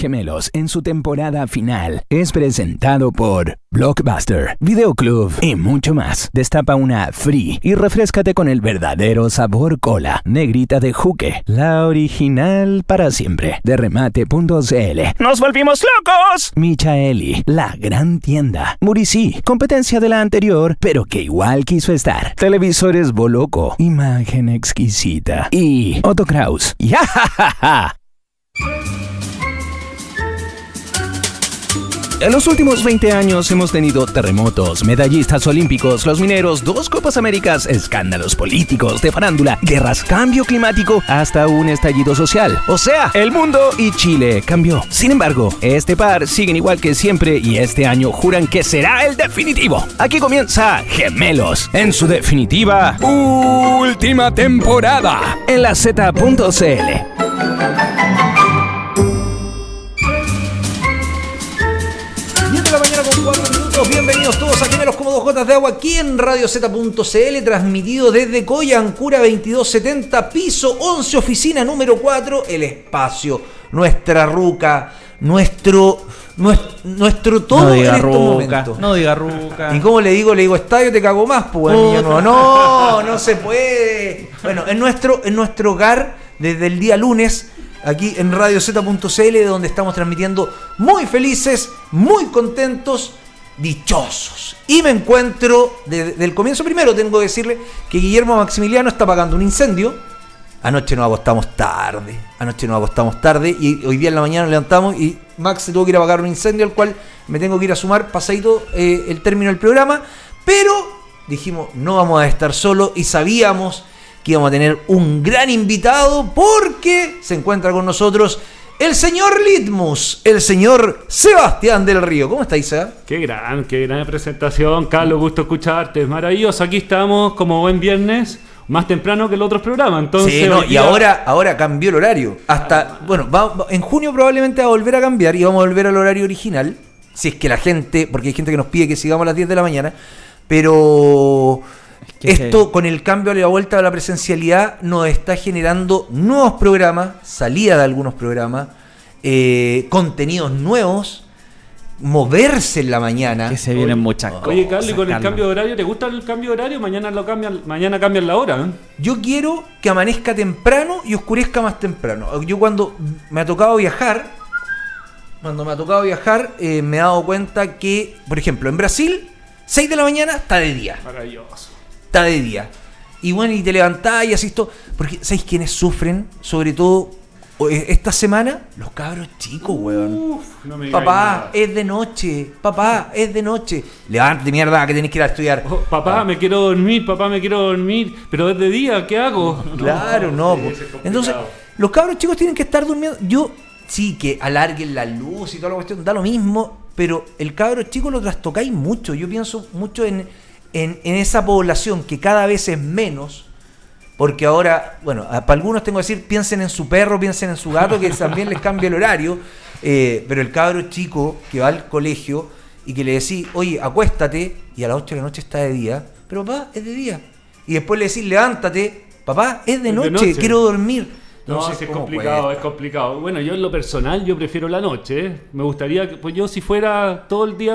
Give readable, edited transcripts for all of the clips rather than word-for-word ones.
Gemelos en su temporada final es presentado por Blockbuster, Videoclub y mucho más. Destapa una Free y refréscate con el verdadero sabor cola, negrita de Juque, la original para siempre, de remate.cl. ¡Nos volvimos locos! Michaeli, la gran tienda. Muricy, competencia de la anterior, pero que igual quiso estar. Televisores Boloco, imagen exquisita. Y Otto Kraus. ¡Ya! En los últimos 20 años hemos tenido terremotos, medallistas olímpicos, los mineros, 2 Copas Américas, escándalos políticos, de farándula, guerras, cambio climático, hasta un estallido social. O sea, el mundo y Chile cambió. Sin embargo, este par siguen igual que siempre y este año juran que será el definitivo. Aquí comienza Gemelos, en su definitiva última temporada, en la Z.cl. Bienvenidos todos a Gemelos como 2 gotas de agua aquí en Radio Z.cl, transmitido desde Coyancura 2270, piso 11, oficina número 4, el espacio, nuestra ruca, nuestro todo no en diga estos ruca, momentos. No diga ruca. ¿Y cómo le digo? Le digo estadio, te cago más, pues. No se puede. Bueno, en nuestro hogar desde el día lunes, aquí en Radio Z.cl, donde estamos transmitiendo muy felices, muy contentos, dichosos. Y me encuentro desde el comienzo. Primero tengo que decirle que Guillermo Maximiliano está apagando un incendio. Anoche nos acostamos tarde y hoy día en la mañana nos levantamos y Max se tuvo que ir a apagar un incendio al cual me tengo que ir a sumar pasadito el término del programa. Pero dijimos, no vamos a estar solos y sabíamos que íbamos a tener un gran invitado porque se encuentra con nosotros el señor Litmus, el señor Sebastián del Río. ¿Cómo estáis, Seba? Qué gran presentación, Carlos, gusto escucharte. Es maravilloso, aquí estamos como buen viernes, más temprano que los otros programas. Entonces, sí, no, y ahora cambió el horario. Hasta, bueno, en junio probablemente va a volver a cambiar y vamos a volver al horario original. Si es que la gente, porque hay gente que nos pide que sigamos a las 10 de la mañana, pero esto con el cambio a la vuelta de la presencialidad nos está generando nuevos programas, salida de algunos programas, contenidos nuevos, moverse en la mañana. Que se vienen muchas cosas. Oye, Carlos, ¿y con el cambio de horario? ¿Te gusta el cambio de horario? Mañana cambian la hora, ¿eh? Yo quiero que amanezca temprano y oscurezca más temprano. Yo cuando me ha tocado viajar, me he dado cuenta que, por ejemplo, en Brasil, 6 de la mañana está de día. Maravilloso. Está de día. Y bueno, y te levantás y así todo. Porque, ¿sabéis quiénes sufren? Sobre todo esta semana, los cabros chicos, weón. No me Papá, es de noche. Levántate, mierda, que tenés que ir a estudiar. Papá, me quiero dormir. Pero es de día, ¿qué hago? Claro, no. Entonces, los cabros chicos tienen que estar durmiendo. Yo, sí, que alarguen la luz y toda la cuestión, da lo mismo. Pero el cabro chico lo trastocáis mucho. Yo pienso mucho en esa población que cada vez es menos, porque ahora, bueno, para algunos tengo que decir, piensen en su perro, piensen en su gato, que también les cambia el horario, pero el cabro chico que va al colegio y que le decís, oye, acuéstate, y a las 8 de la noche está de día, pero papá, es de día, y después le decís, levántate, papá, es de noche, quiero dormir. No, Entonces, es complicado. Bueno, yo en lo personal, yo prefiero la noche, ¿eh? Me gustaría que, pues yo si fuera todo el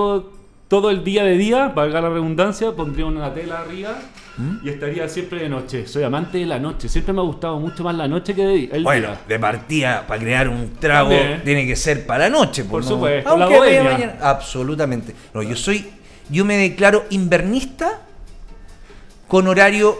día de día, valga la redundancia, pondría una tela arriba y estaría siempre de noche. Soy amante de la noche, siempre me ha gustado mucho más la noche que el día. De partida, para crear un trago, tiene que ser para la noche. Por supuesto, aunque la bohemia. mañana, absolutamente. No, yo me declaro invernista con horario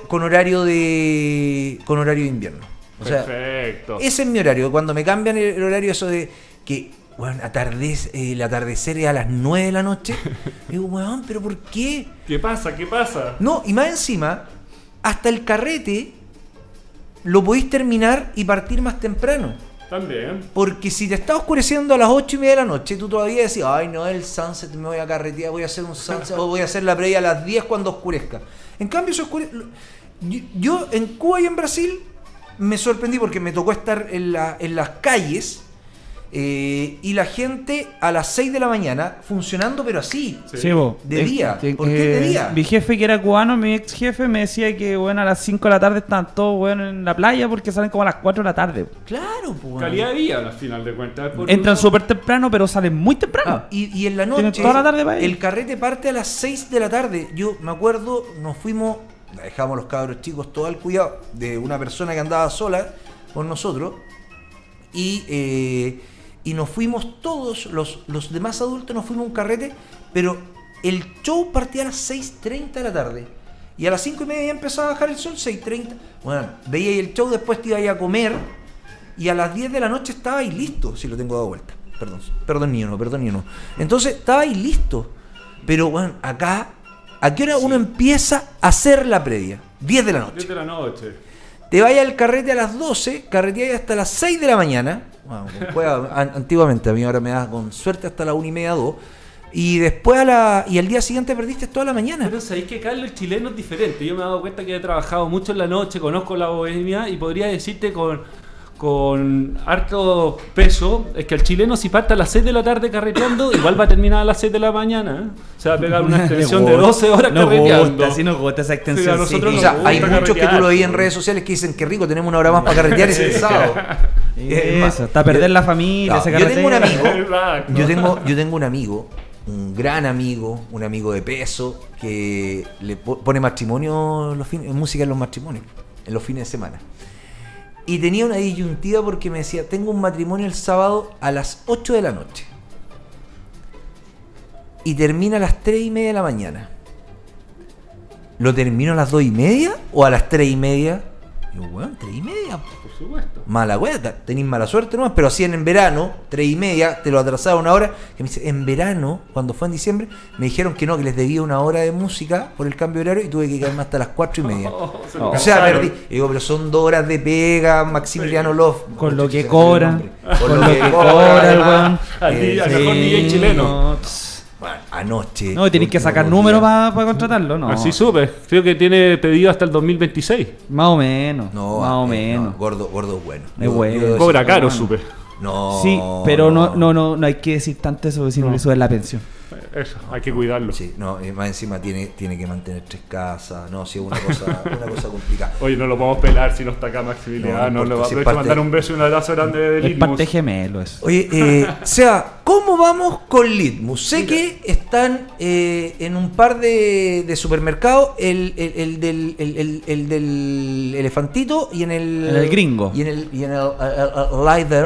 de invierno. O sea, perfecto. Ese es mi horario. Cuando me cambian el horario, eso de que, bueno, el atardecer es a las 9 de la noche, digo, weón, ¿pero por qué? ¿Qué pasa? No, y más encima, hasta el carrete lo podéis terminar y partir más temprano. También. Porque si te está oscureciendo a las 8:30 de la noche, tú todavía decís, ay, no, el sunset, me voy a carretear, voy a hacer un sunset, o voy a hacer la previa a las 10 cuando oscurezca. En cambio, yo en Cuba y en Brasil me sorprendí porque me tocó estar en las calles y la gente a las 6 de la mañana funcionando, pero así, Sí, vos. de día. ¿Por qué de día? Mi jefe, que era cubano, mi ex jefe, me decía que bueno, a las 5 de la tarde están todos bueno, en la playa porque salen como a las 4 de la tarde. Claro, pues. Calidad de vida, al final de cuentas. Entran súper temprano, pero salen muy temprano. Y en la Tienen noche, toda la tarde para ir. el carrete parte a las 6 de la tarde. Yo me acuerdo, nos fuimos, dejamos los cabros chicos todo al cuidado de una persona que andaba sola con nosotros. Y nos fuimos todos, los demás adultos, nos fuimos a un carrete, pero el show partía a las 6:30 de la tarde. Y a las 5:30 ya empezaba a bajar el sol, 6:30. Bueno, veía ahí el show, después te iba a ir a comer, y a las 10 de la noche estaba ahí listo, si lo tengo dado vuelta. Perdón, niño, no. Entonces, estaba ahí listo. Pero bueno, acá, ¿a qué hora uno empieza a hacer la previa? 10 de la noche. 10 de la noche. Te vayas al carrete a las 12, carreteáis hasta las 6 de la mañana. Bueno, antiguamente, a mí ahora me da con suerte hasta las 1:30, 2. Y después y al día siguiente perdiste toda la mañana. Pero sabéis que acá el chileno es diferente. Yo me he dado cuenta que he trabajado mucho en la noche, conozco la bohemia y podría decirte con harto peso, es que el chileno si parte a las 6 de la tarde carreteando, igual va a terminar a las 6 de la mañana. ¿Eh? Se va a pegar una extensión de 12 horas carreteando. Así nos gusta esa extensión. Sí, a nosotros O nos sea, gusta hay muchos que tú lo veis en carretear, redes sociales que dicen que rico, tenemos una hora más para carretear ese sábado. Eso, está a perder la familia, No, se yo tengo un carretea. amigo, Exacto. yo tengo un amigo, un gran amigo, un amigo de peso, que le pone matrimonio, música en los matrimonios, en los fines de semana. Y tenía una disyuntiva porque me decía, tengo un matrimonio el sábado a las 8 de la noche. Y termina a las 3:30 de la mañana. ¿Lo termino a las 2:30 o a las 3:30? Digo, weón, 3:30. Por supuesto. Mala hueá, tenéis mala suerte nomás, pero hacían en verano, 3:30, te lo atrasaba una hora. Que me dice, en verano, cuando fue en diciembre, me dijeron que no, que les debía una hora de música por el cambio de horario y tuve que quedarme hasta las 4:30. Se lo O sea, cansaron. perdí. Y digo, pero son 2 horas de pega, Maximiliano Love. Con lo que Se me cobra. fue el nombre. Con lo que cobra el weón. Al mejor DJ chileno. No, Bueno, anoche. no, tenéis que último sacar 2 números días. para contratarlo, ¿no? Así supe. Creo que tiene pedido hasta el 2026. Más o menos. No, más o no, menos. gordo es bueno. Es bueno. Cobra caro, bueno. supe. No. Sí, pero no hay que decir tanto eso, porque si no No. le sube la pensión. Eso, hay que cuidarlo. Sí, no, más encima tiene que mantener 3 casas. No, sí, es una cosa complicada. Oye, no lo podemos pelar si no está acá Maximiliano. No, no le importa, si aprovecho es a mandar un beso y un abrazo grande de Es Litmus. parte gemelo eso. Oye, Seba, ¿cómo vamos con Litmus? Sé que están en un par de supermercados, el del elefantito y en el... En el gringo. Y en el Lider.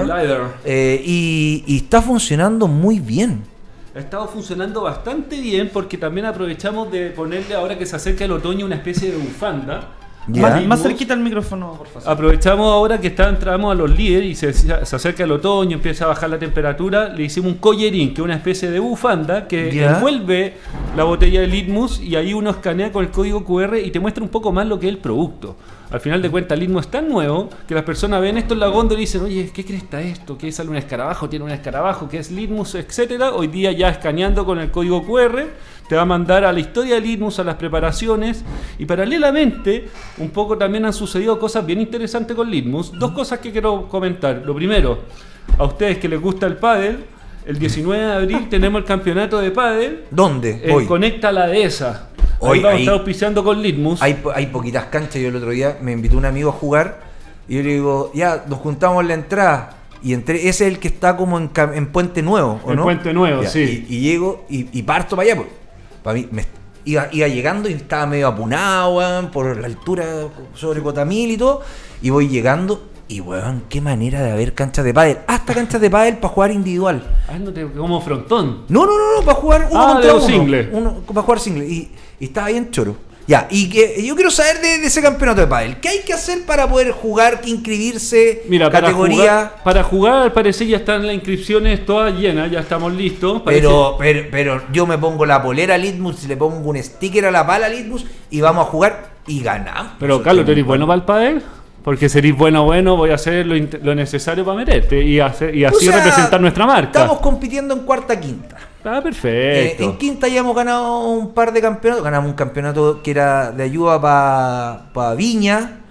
Y está funcionando muy bien. Ha estado funcionando bastante bien porque también aprovechamos de ponerle, ahora que se acerca el otoño, una especie de bufanda. Ya. Más Litmus. cerquita el micrófono, por favor. Aprovechamos ahora que entramos a los líderes y se acerca el otoño, empieza a bajar la temperatura. Le hicimos un collerín, que es una especie de bufanda que Ya. envuelve la botella de Litmus y ahí uno escanea con el código QR y te muestra un poco más lo que es el producto. Al final de cuentas, Litmus es tan nuevo que las personas ven esto en la góndola y dicen, oye, ¿qué cresta esto? ¿Qué sale un escarabajo? ¿Tiene un escarabajo? ¿Qué es Litmus? Etcétera. Hoy día ya escaneando con el código QR te va a mandar a la historia de Litmus, a las preparaciones y paralelamente un poco también han sucedido cosas bien interesantes con Litmus. 2 cosas que quiero comentar. Lo primero, a ustedes que les gusta el pádel, el 19 de abril tenemos el campeonato de pádel. ¿Dónde? Hoy. Conecta la dehesa. Hoy, Hoy vamos a ahí- estar auspiciando con Litmus. Hay poquitas canchas. Yo el otro día me invitó un amigo a jugar y yo le digo, ya, nos juntamos en la entrada. Y ese es el que está como en Puente Nuevo, ¿o En no? Puente Nuevo, Ya, sí. Y llego y parto para allá. Para mí, iba llegando y estaba medio apunado, weón, por la altura sobre Cotamil y todo. Y voy llegando y, weón, qué manera de haber canchas de pádel. Hasta canchas de pádel para jugar individual. Como frontón. No, para jugar uno contra de uno. single. Para jugar single. Y estaba bien choro. Ya, y que yo quiero saber de ese campeonato de pádel. ¿Qué hay que hacer para poder jugar, que inscribirse? Mira, categoría. para jugar al parecer ya están las inscripciones todas llenas, ya estamos listos. Pero yo me pongo la polera Litmus, le pongo un sticker a la pala Litmus y vamos a jugar y ganamos. Pero Eso Carlos, ¿tú es eres bueno para el pádel? Porque si eres bueno, voy a hacer lo necesario para meterte y así O sea, representar nuestra marca. Estamos compitiendo en cuarta quinta. Ah, perfecto. En quinta ya hemos ganado un par de campeonatos. Ganamos un campeonato que era de ayuda para Viña.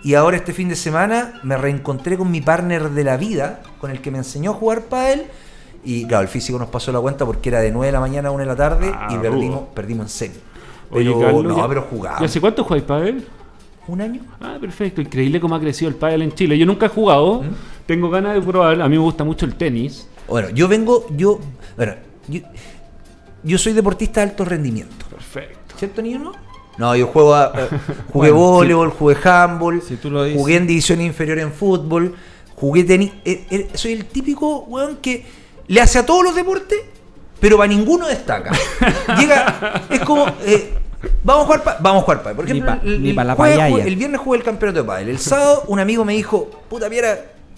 y ahora este fin de semana me reencontré con mi partner de la vida, con el que me enseñó a jugar pádel. Y claro, el físico nos pasó la cuenta porque era de 9 de la mañana a 1 de la tarde y perdimos en semi. Oye, Pero, Carlos, pero jugamos. ¿Y hace cuánto jugáis pádel? ¿Un año? Ah, perfecto. Increíble cómo ha crecido el pádel en Chile. Yo nunca he jugado. Tengo ganas de probar. A mí me gusta mucho el tenis. Bueno, yo soy deportista de alto rendimiento. Perfecto. ¿Cierto, niño? No, yo jugué voleibol, jugué handball, si tú lo dices. Jugué en división inferior en fútbol, jugué tenis. Soy el típico weón que le hace a todos los deportes, pero para ninguno destaca. Es como... vamos a jugar pádel. Por ejemplo, el viernes jugué el campeonato de pádel. El sábado un amigo me dijo, puta Piera,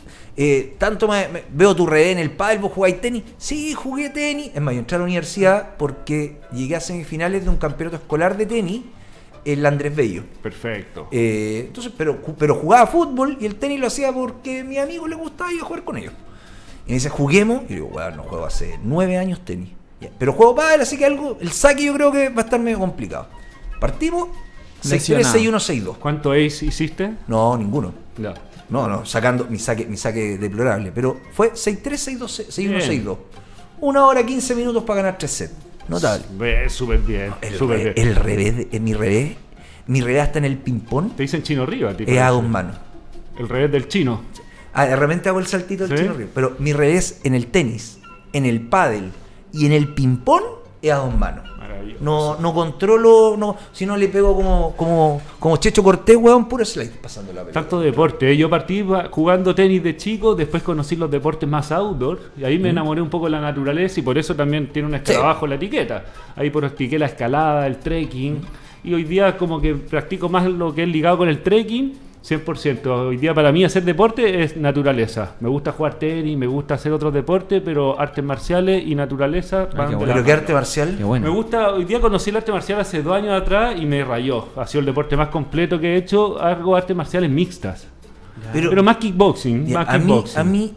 tanto veo tu revés en el pádel, ¿vos jugáis tenis? Sí, jugué tenis. Es más, yo entré a la universidad porque llegué a semifinales de un campeonato escolar de tenis en Andrés Bello. Perfecto. Entonces, pero jugaba fútbol y el tenis lo hacía porque a mi amigo le gustaba y yo jugar con ellos. Y me dice, juguemos. Y yo digo, bueno, no juego hace 9 años tenis. Pero juego pádel, así que el saque yo creo que va a estar medio complicado. Partimos 6-3, 6-1, 6-2. ¿Cuánto ace hiciste? No, ninguno. Ya. No, sacando mi saque deplorable. Pero fue 6-3, 6-2, 6-1, 6-2. 1 hora 15 minutos para ganar 3 sets. Notable. Súper bien. El revés, mi revés está en el ping-pong. Te dicen chino arriba, tío. Es a 2 manos. El revés del chino. De repente hago el saltito del chino arriba. Pero mi revés en el tenis, en el pádel y en el ping-pong es a 2 manos. No controlo, si no le pego como Checho Cortés, weón, puro slide pasando la pelota. Tanto deporte, ¿eh? Yo partí jugando tenis de chico, después conocí los deportes más outdoor y ahí me enamoré un poco de la naturaleza y por eso también tiene un escarabajo la etiqueta. Ahí practiqué la escalada, el trekking y hoy día como que practico más lo que es ligado con el trekking. 100%. Hoy día para mí hacer deporte es naturaleza. Me gusta jugar tenis, me gusta hacer otros deportes, pero artes marciales y naturaleza. ¿Pero qué arte marcial? Qué bueno. Me gusta, hoy día conocí el arte marcial hace 2 años atrás y me rayó. Ha sido el deporte más completo que he hecho. Hago artes marciales mixtas. Pero más kickboxing. A mí,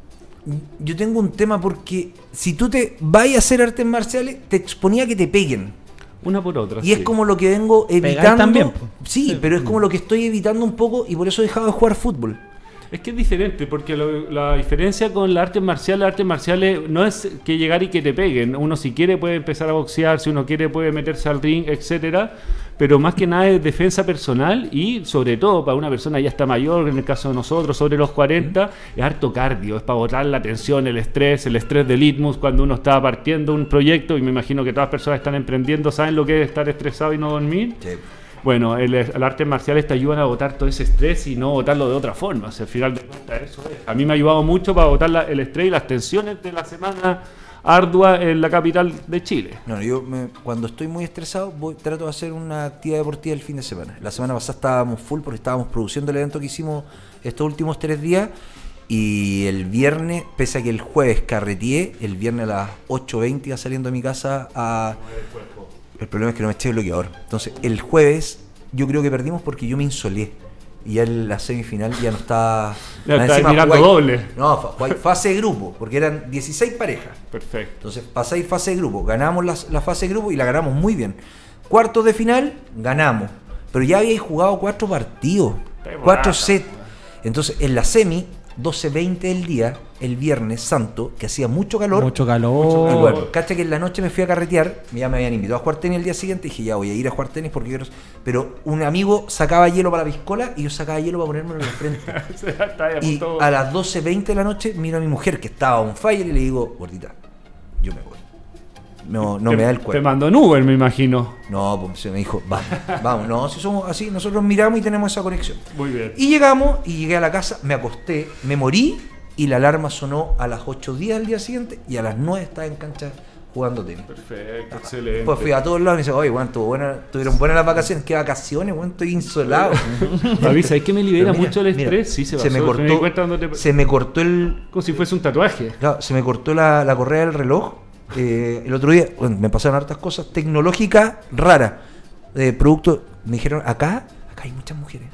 yo tengo un tema porque si tú te vas a hacer artes marciales, te exponía a que te peguen. Una por otra. Y es como lo que vengo evitando. También, sí, pero es como lo que estoy evitando un poco y por eso he dejado de jugar fútbol. Es que es diferente, porque la diferencia con las artes marciales no es que llegar y que te peguen. Uno si quiere puede empezar a boxear, si uno quiere puede meterse al ring, etcétera. Pero más que nada es defensa personal y sobre todo para una persona ya está mayor, en el caso de nosotros, sobre los 40, es harto cardio, es para botar la tensión, el estrés del litmus cuando uno está partiendo un proyecto y me imagino que todas las personas que están emprendiendo saben lo que es estar estresado y no dormir. Sí. Bueno, el arte marcial te ayudan a botar todo ese estrés y no botarlo de otra forma. O sea, al final de cuentas eso es. A mí me ha ayudado mucho para botar el estrés y las tensiones de la semana ardua en la capital de Chile. No, cuando estoy muy estresado trato de hacer una actividad deportiva el fin de semana. La semana pasada estábamos full porque estábamos produciendo el evento que hicimos estos últimos 3 días y el viernes, pese a que el jueves carreteé, el viernes a las 8:20 iba saliendo de mi casa a... El problema es que no me eché el bloqueador. Entonces, el jueves yo creo que perdimos porque yo me insolé. Y ya en la semifinal ya no estaba... Ya estaba mirando doble. No, fase de grupo, porque eran 16 parejas. Perfecto. Entonces, pasáis fase de grupo. Ganamos la fase de grupo y la ganamos muy bien. Cuartos de final, ganamos. Pero ya habíais jugado 4 partidos. 4 sets. Entonces, en la semi... 12:20 del día, el viernes santo, que hacía mucho calor. Mucho calor. Y bueno, cacha que en la noche me fui a carretear, ya me habían invitado a jugar tenis el día siguiente, y dije, ya voy a ir a jugar tenis porque quiero... Pero un amigo sacaba hielo para la piscola y yo sacaba hielo para ponérmelo en la frente. Y a las 12:20 de la noche miro a mi mujer que estaba on fire y le digo, gordita, yo me voy. No me da el cuerpo. Te mandó en Uber, me imagino. No, pues me dijo, vamos. No, si somos así, nosotros miramos y tenemos esa conexión. Muy bien. Y llegamos, y llegué a la casa, me acosté, me morí, y la alarma sonó a las 8:10 al día siguiente, y a las 9 estaba en cancha jugando tenis. Perfecto, excelente. Pues fui a todos lados y me dice, oye, bueno, tuvieron buenas las vacaciones. ¿Qué vacaciones, bueno? Estoy insolado. Avisa, es que me libera mucho el estrés. Sí, se me cortó el... Como si fuese un tatuaje. Claro, se me cortó la correa del reloj. El otro día, bueno, me pasaron hartas cosas tecnológicas raras. Productos, me dijeron, acá hay muchas mujeres.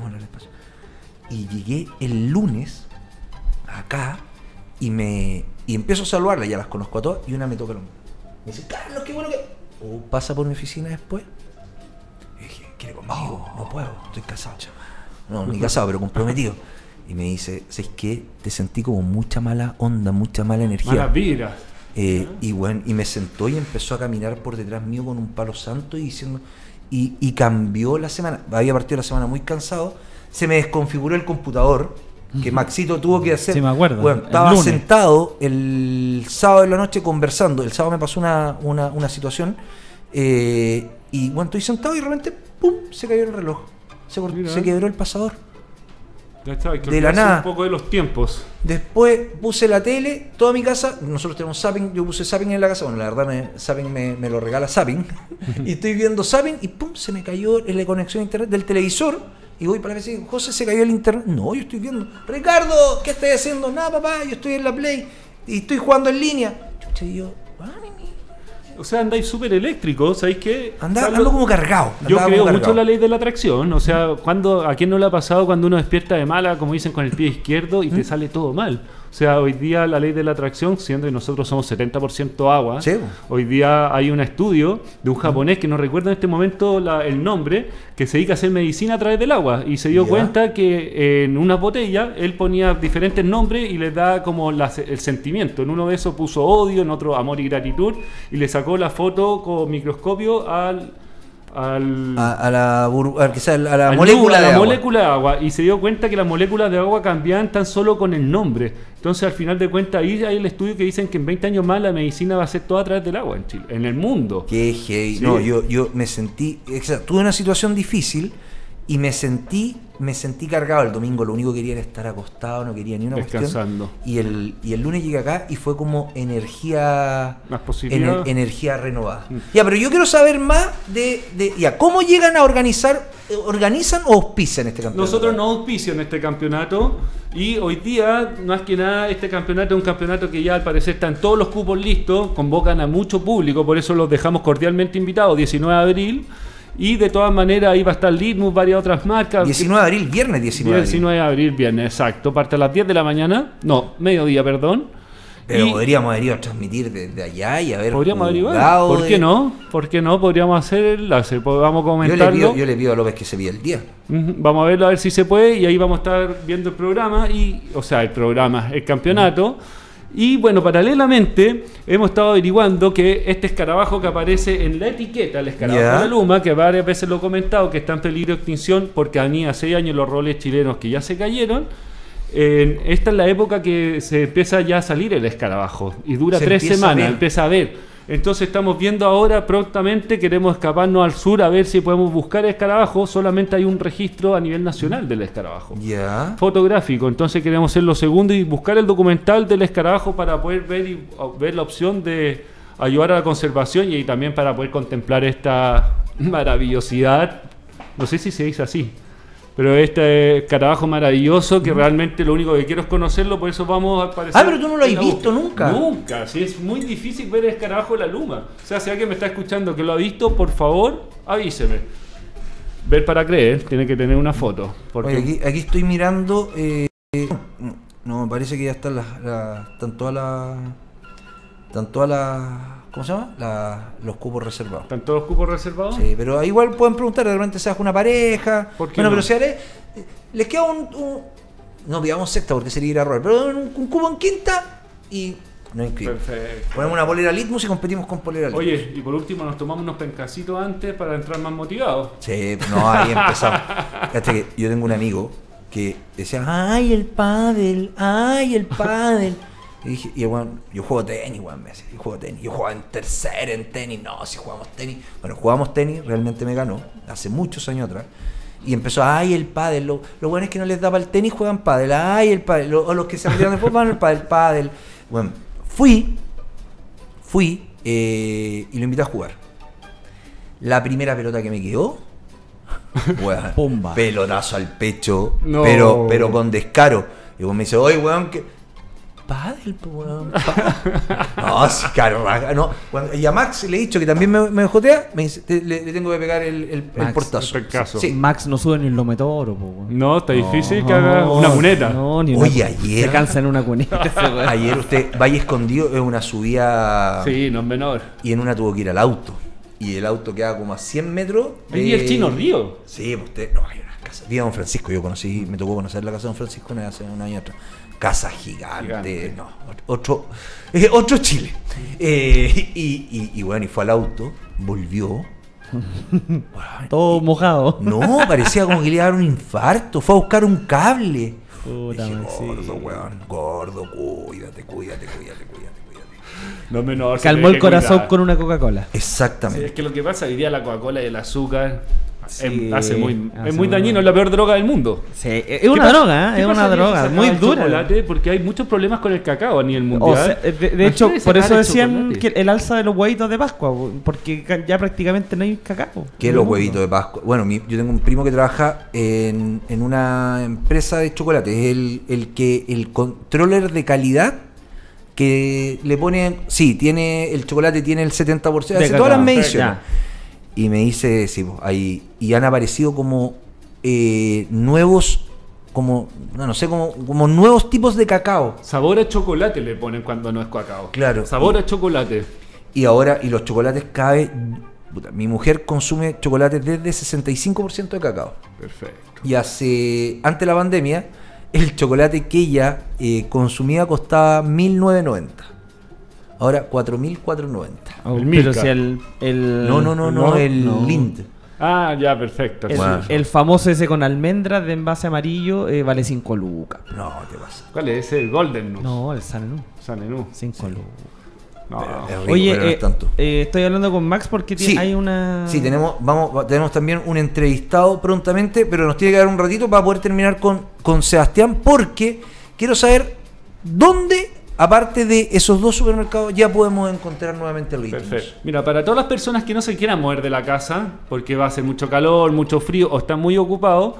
Y llegué el lunes acá y empiezo a saludarlas, ya las conozco a todas, y una me toca el hombro. Me dice, Carlos, qué bueno que... pasa por mi oficina después. Y dije, ¿quiere conmigo? No puedo, estoy casado. no, ni casado, pero comprometido. Y me dice, ¿sabes qué? Te sentí como mucha mala onda, mucha mala energía. Malas vibras. Y bueno, y me sentó y empezó a caminar por detrás mío con un palo santo y diciendo, y cambió la semana. Había partido la semana muy cansado, se me desconfiguró el computador, que Maxito tuvo que hacer. Sí, me acuerdo. Bueno, estaba sentado el sábado de la noche conversando. El sábado me pasó una situación, y bueno, estoy sentado y de repente, ¡pum!, se cayó el reloj. Se quebró el pasador. Ya está, hay que De la olvidarse nada. un poco de los tiempos. Después puse la tele, toda mi casa, nosotros tenemos Zapping, yo puse Zapping en la casa, bueno, la verdad Zapping me lo regala Zapping, y estoy viendo Zapping y pum, se me cayó la conexión a internet del televisor, y voy para la vecina, José, se cayó el internet. No, yo estoy viendo. Ricardo, ¿qué estás haciendo? Nada, papá, yo estoy en la Play y estoy jugando en línea. Chucha, y yo, O sea, andáis súper eléctricos, ¿sabéis qué? ando como cargado. Yo andaba creo como mucho cargado. en la ley de la atracción. O sea, ¿a quién no le ha pasado cuando uno despierta de mala, como dicen, con el pie izquierdo y te sale todo mal? O sea, hoy día la ley de la atracción, siendo que nosotros somos 70% agua, Sí. hoy día hay un estudio de un japonés que no recuerdo en este momento el nombre, que se dedica a hacer medicina a través del agua y se dio Ya. cuenta que en una botella él ponía diferentes nombres y les da como el sentimiento. En uno de esos puso odio, en otro amor y gratitud, y le sacó la foto con microscopio a la molécula de agua, y se dio cuenta que las moléculas de agua cambiaban tan solo con el nombre. Entonces, al final de cuentas, ahí hay el estudio que dicen que en 20 años más la medicina va a ser toda a través del agua en Chile, en el mundo. Qué heavy. Sí. No, yo me sentí, tuve una situación difícil y me sentí cargado. El domingo lo único que quería era estar acostado, no quería ni una Descansando. cuestión. Y el lunes llegué acá y fue como energía, Más positiva. energía renovada. Ya, pero yo quiero saber más de cómo llegan a organizan o auspician este campeonato. Nosotros no auspician este campeonato, y hoy día, más que nada, este campeonato es un campeonato que ya al parecer están todos los cupos listos, convocan a mucho público, por eso los dejamos cordialmente invitados, 19 de abril, y de todas maneras ahí va a estar Litmus, varias otras marcas. 19 de abril, viernes 19 de abril. 19 de abril, viernes, exacto, parte a las 10 de la mañana, no, mediodía, perdón. Pero Y podríamos haber ido a transmitir desde allá y haber podríamos averiguar, jugado ¿por qué no? ¿Por qué no? Podríamos hacer el enlace, vamos a comentarlo. Yo le pido a López que se pida el día. Ujú, vamos a verlo, a ver si se puede, y ahí vamos a estar viendo el programa, el campeonato. Y bueno, paralelamente hemos estado averiguando que este escarabajo que aparece en la etiqueta, el escarabajo Ya. de la Luma, que varias veces lo he comentado, que está en peligro de extinción porque tenía 6 años los roles chilenos que ya se cayeron. Esta es la época que se empieza ya a salir el escarabajo y dura Se 3 empieza a semanas, ver. empieza a ver. Entonces estamos viendo ahora prontamente, queremos escaparnos al sur a ver si podemos buscar el escarabajo. Solamente hay un registro a nivel nacional del escarabajo Ya. fotográfico, entonces queremos ser los segundos y buscar el documental del escarabajo para poder ver la opción de ayudar a la conservación, y también para poder contemplar esta maravillosidad, no sé si se dice así, pero este escarabajo maravilloso que realmente lo único que quiero es conocerlo, por eso vamos a aparecer. Ah, pero tú no lo has en la visto búsqueda. nunca. Nunca, sí, es muy difícil ver el escarabajo de la Luma. O sea, si alguien me está escuchando que lo ha visto, por favor, avíseme. Ver para creer, tiene que tener una foto. Porque Oye, aquí estoy mirando. No, me parece que ya están están todas las. ¿Cómo se llama? Los cupos reservados. ¿están todos los cupos reservados? Sí, pero igual pueden preguntar, de repente se hace una pareja. ¿Por qué Bueno, no? pero si les queda no pidamos sexta porque sería ir a robar, pero un cupo en quinta y no inscribimos. Perfecto. Ponemos una polera Litmus y competimos con polera Litmus. Oye, y por último nos tomamos unos pencacitos antes para entrar más motivados. Sí, no, ahí empezamos. Fíjate que yo tengo un amigo que decía, ¡ay, el pádel! ¡Ay, el pádel! Y dije, bueno, yo juego tenis, weón, me decía, yo jugaba en tercera en tenis, no, si jugamos tenis. Bueno, jugamos tenis, realmente me ganó, hace muchos años atrás. Y empezó, ¡ay, el pádel! Lo bueno es que no les daba el tenis, juegan pádel, ¡ay, el pádel! O los que se retiran después van al pádel. Bueno, fui y lo invité a jugar. La primera pelota que me quedó, weón, Pumba. pelotazo al pecho, No. pero con descaro. Y vos me dice, oye, weón, que pádel, weón. No, sí, claro, no. Y a Max le he dicho que también me jotea, me dice, le tengo que pegar el Max, portazo. el pencazo. Sí. Max no sube ni el lometoro, po, weón. No, está difícil que haga una cuneta. No, ni Oye, una, ayer- se cansa en una cuneta ese weón. Ayer usted, Valle Escondido, es una subida Sí, no es menor. y en una tuvo que ir al auto. Y el auto queda como a 100 metros. ¿Y el Chino Río? Sí, pues usted, no, hay unas casa. Vía Don Francisco, me tocó conocer la casa de Don Francisco hace un año atrás. Casa gigante. No, otro Chile. Y bueno, y fue al auto, volvió. Todo mojado. No, parecía como que le iba a dar un infarto. Fue a buscar un cable. Puta, dije, sí. gordo, weón, gordo, cuídate. No menor. Calmó el corazón con una Coca-Cola. Exactamente. Sí, es que lo que pasa hoy día la Coca-Cola y el azúcar Sí, es muy dañino, es la peor droga del mundo. Sí, es una droga, ¿Qué es una pasaría si droga, sacaban muy el dura. chocolate? Porque hay muchos problemas con el cacao a nivel mundial. O sea, de hecho, Imagínate por eso sacar el decían chocolate. que el alza de los huevitos de Pascua, porque ya prácticamente no hay cacao. ¿Qué los huevitos de Pascua? Bueno, yo tengo un primo que trabaja en una empresa de chocolate. Es el controller de calidad que le pone. Sí, el chocolate tiene el 70%. Hace todas las mediciones. Y me dice, sí, y han aparecido como nuevos, como nuevos tipos de cacao. Sabor a chocolate le ponen cuando no es cacao. Claro. Sabor a chocolate. Y los chocolates cada vez. Mi mujer consume chocolates desde 65% de cacao. Perfecto. Y antes de la pandemia, el chocolate que ella consumía costaba 1.990. Ahora 4.490. El Milka. Pero si No, el Lind. Ah, ya, perfecto. el famoso ese con almendras de envase amarillo vale 5 lucas. No, te pasa. ¿Cuál es ese? El Golden Nuts. No, el Sanenú. Sanenú. 5 lucas. No. Es rico, Oye, pero no es tanto. estoy hablando con Max porque Sí. hay una... Sí, tenemos también un entrevistado prontamente, pero nos tiene que dar un ratito para poder terminar con Sebastián, porque quiero saber dónde, aparte de esos dos supermercados, ya podemos encontrar nuevamente el Litmus. Perfecto. Mira, para todas las personas que no se quieran mover de la casa, porque va a hacer mucho calor, mucho frío o están muy ocupados,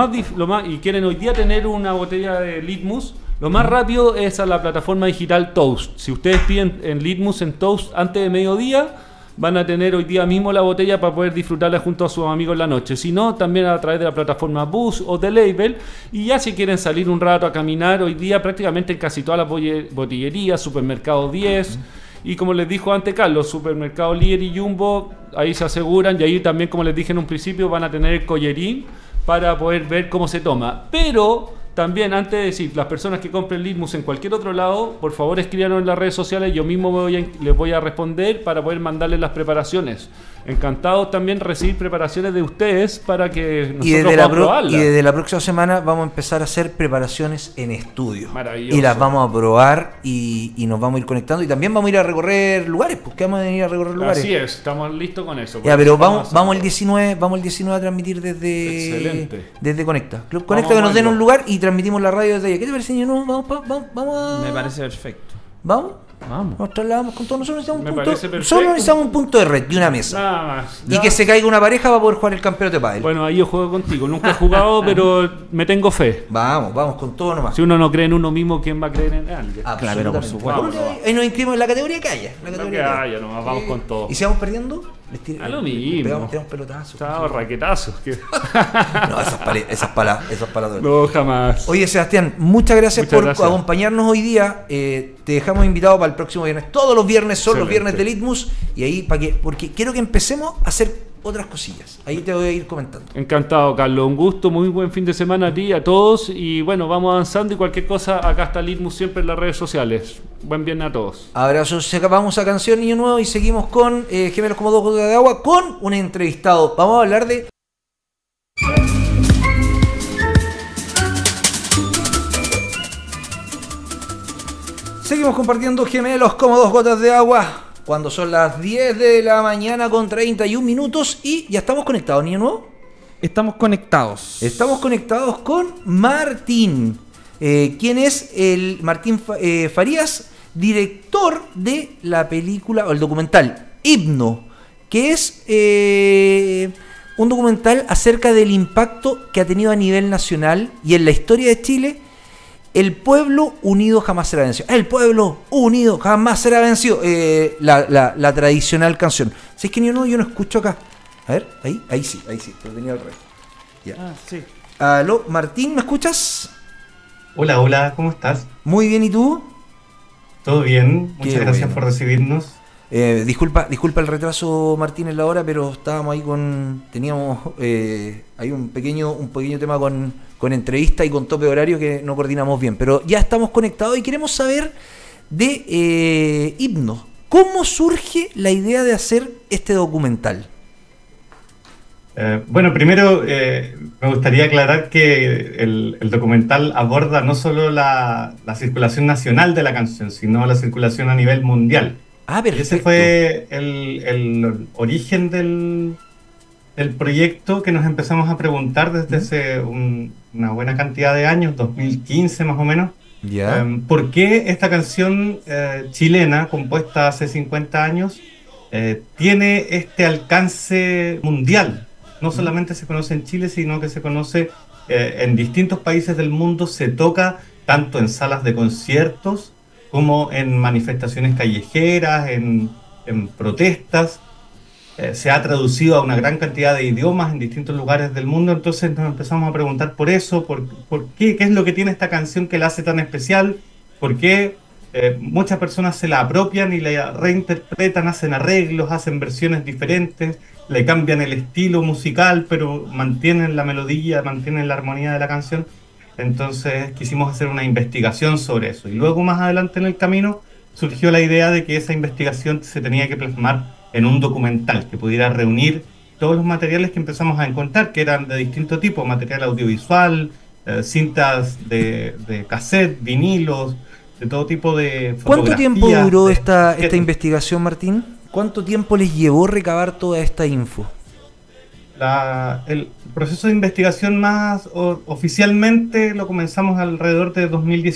y quieren hoy día tener una botella de Litmus, lo más rápido es a la plataforma digital Toast. Si ustedes piden en Litmus en Toast antes de mediodía, van a tener hoy día mismo la botella para poder disfrutarla junto a sus amigos en la noche. Si no, también a través de la plataforma Bus o The Label. Y ya si quieren salir un rato a caminar, hoy día prácticamente en casi todas las botillerías, Supermercado 10. Y como les dijo antes Carlos, Supermercado Líder y Jumbo, ahí se aseguran. Y ahí también, como les dije en un principio, van a tener el collerín para poder ver cómo se toma. Pero también, antes de decir, las personas que compren Litmus en cualquier otro lado, por favor escríbanos en las redes sociales, yo mismo les voy a responder para poder mandarles las preparaciones. Encantado también recibir preparaciones de ustedes para que nosotros podamos probarlas. Y desde la próxima semana vamos a empezar a hacer preparaciones en estudio. Maravilloso. Y las vamos a probar y nos vamos a ir conectando. Y también vamos a ir a recorrer lugares, porque vamos a ir a recorrer lugares. Así es, estamos listos con eso. Ya, pero vamos el 19 a transmitir Excelente. desde Conecta. Club Conecta, que nos den un lugar y transmitimos la radio desde allá. ¿Qué te parece, señor? Vamos a... Me parece perfecto. ¿Vamos? Vamos. Nos trasladamos con todos. Parece Solo necesitamos un punto de red y una mesa. Nada más. Y Ya. que se caiga una pareja para poder jugar el campeonato de pádel. Bueno, ahí yo juego contigo. Nunca he jugado, pero me tengo fe. Vamos con todo nomás. Si uno no cree en uno mismo, ¿quién va a creer en alguien? Claro, por supuesto. Vamos. Ahí nos inscribimos en la categoría que haya. Lo que haya, nomás, vamos con todo. Y si vamos perdiendo, A lo mismo. Tiramos pelotazos. Chao, raquetazos. No, esas palas. No, jamás. Oye, Sebastián, muchas gracias Muchas por gracias. acompañarnos hoy día. Te dejamos invitado para el próximo viernes. Todos los viernes son los Excelente. viernes de Litmus. Y ahí, porque quiero que empecemos a hacer otras cosillas. Ahí te voy a ir comentando. Encantado, Carlos. Un gusto, muy buen fin de semana a ti, a todos. Y bueno, vamos avanzando y cualquier cosa, acá está Litmus siempre en las redes sociales. Buen viernes a todos. Abrazos, vamos a Canción Niño Nuevo y seguimos con Gemelos como dos gotas de agua con un entrevistado. Vamos a hablar de... Seguimos compartiendo Gemelos como dos gotas de agua cuando son las 10 de la mañana con 31 minutos y ya estamos conectados, Niño Nuevo. Estamos conectados. Estamos conectados con Martín, quien es el Martín Farías, director de la película o el documental Himno, que es un documental acerca del impacto que ha tenido a nivel nacional y en la historia de Chile. El pueblo unido jamás será vencido. El pueblo unido jamás será vencido. La tradicional canción. ¿Sabes que yo no escucho acá? A ver, ahí sí, lo tenía al revés. Ya. Sí. Aló, Martín, ¿me escuchas? Hola, ¿cómo estás? Muy bien, ¿y tú? ¿Todo bien? Qué Muchas gracias bueno. por recibirnos. Disculpa el retraso, Martín, en la hora, pero estábamos ahí teníamos hay un pequeño tema con entrevista y con tope de horario que no coordinamos bien, pero ya estamos conectados y queremos saber de Himnos. ¿Cómo surge la idea de hacer este documental? Bueno, primero me gustaría aclarar que el documental aborda no solo la circulación nacional de la canción, sino la circulación a nivel mundial. Ah, perfecto. Ese fue el origen del proyecto, que nos empezamos a preguntar desde hace una buena cantidad de años, 2015 más o menos. ¿Ya? ¿Por qué esta canción chilena, compuesta hace 50 años, tiene este alcance mundial? No solamente se conoce en Chile, sino que se conoce en distintos países del mundo, se toca tanto en salas de conciertos como en manifestaciones callejeras, en protestas. Se ha traducido a una gran cantidad de idiomas en distintos lugares del mundo, entonces nos empezamos a preguntar por eso, por qué es lo que tiene esta canción que la hace tan especial, por qué muchas personas se la apropian y la reinterpretan, hacen arreglos, hacen versiones diferentes, le cambian el estilo musical, pero mantienen la melodía, mantienen la armonía de la canción. Entonces quisimos hacer una investigación sobre eso. Y luego más adelante en el camino surgió la idea de que esa investigación se tenía que plasmar en un documental que pudiera reunir todos los materiales que empezamos a encontrar, que eran de distinto tipo: material audiovisual, cintas de cassette, vinilos, de todo tipo de fotografías. ¿Cuánto tiempo duró esta investigación, Martín? ¿Cuánto tiempo les llevó recabar toda esta info? El proceso de investigación más oficialmente lo comenzamos alrededor de